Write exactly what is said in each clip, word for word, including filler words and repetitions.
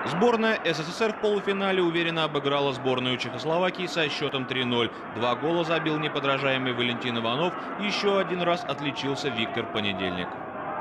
Сборная СССР в полуфинале уверенно обыграла сборную Чехословакии со счетом три ноль. Два гола забил неподражаемый Валентин Иванов, еще один раз отличился Виктор Понедельник.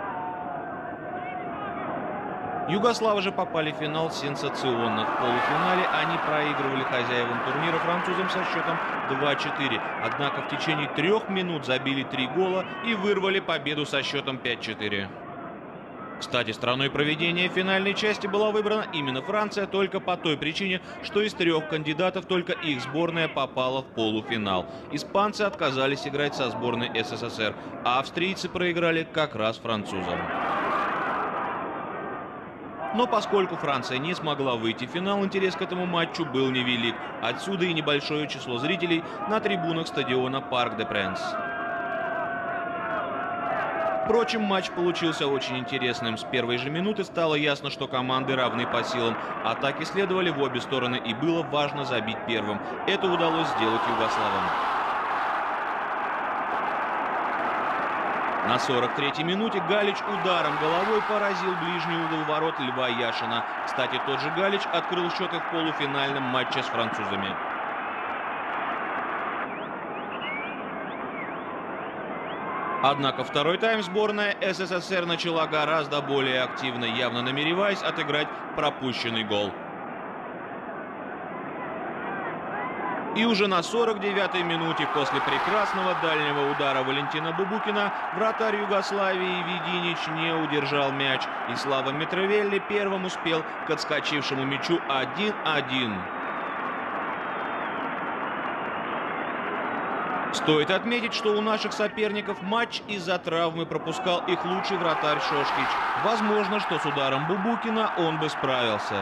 Югославы же попали в финал сенсационно. В полуфинале они проигрывали хозяевам турнира французам со счетом два четыре. Однако в течение трех минут забили три гола и вырвали победу со счетом пять четыре. Кстати, страной проведения финальной части была выбрана именно Франция только по той причине, что из трех кандидатов только их сборная попала в полуфинал. Испанцы отказались играть со сборной СССР, а австрийцы проиграли как раз французам. Но поскольку Франция не смогла выйти в финал, интерес к этому матчу был невелик. Отсюда и небольшое число зрителей на трибунах стадиона Парк де Пренс. Впрочем, матч получился очень интересным. С первой же минуты стало ясно, что команды равны по силам. Атаки следовали в обе стороны, и было важно забить первым. Это удалось сделать югославам. На сорок третьей минуте Галич ударом головой поразил ближний угол ворот Льва Яшина. Кстати, тот же Галич открыл счет и в полуфинальном матче с французами. Однако второй тайм сборная СССР начала гораздо более активно, явно намереваясь отыграть пропущенный гол. И уже на сорок девятой минуте после прекрасного дальнего удара Валентина Бубукина вратарь Югославии Видинич не удержал мяч, и Слава Митровелли первым успел к отскочившему мячу один один. Стоит отметить, что у наших соперников матч из-за травмы пропускал их лучший вратарь Шошкич. Возможно, что с ударом Бубукина он бы справился.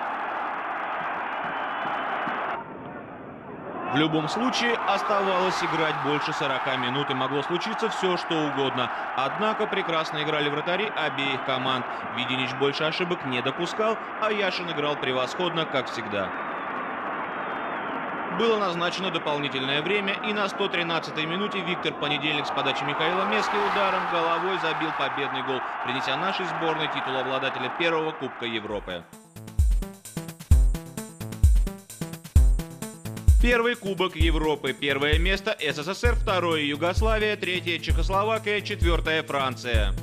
В любом случае, оставалось играть больше сорока минут, и могло случиться все, что угодно. Однако прекрасно играли вратари обеих команд. Видинич больше ошибок не допускал, а Яшин играл превосходно, как всегда. Было назначено дополнительное время, и на сто тринадцатой минуте Виктор Понедельник с подачи Михаила Мески ударом головой забил победный гол, принеся нашей сборной титул обладателя первого Кубка Европы. Первый Кубок Европы. Первое место СССР, второе Югославия, третье Чехословакия, четвертое Франция.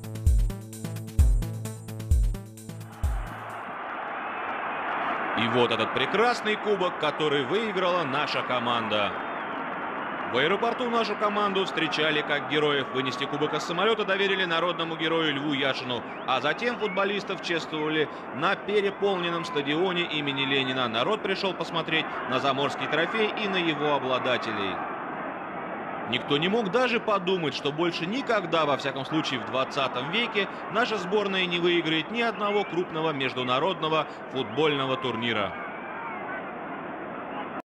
И вот этот прекрасный кубок, который выиграла наша команда. В аэропорту нашу команду встречали как героев. Вынести кубок из самолета доверили народному герою Льву Яшину. А затем футболистов чествовали на переполненном стадионе имени Ленина. Народ пришел посмотреть на заморский трофей и на его обладателей. Никто не мог даже подумать, что больше никогда, во всяком случае в двадцатом веке, наша сборная не выиграет ни одного крупного международного футбольного турнира.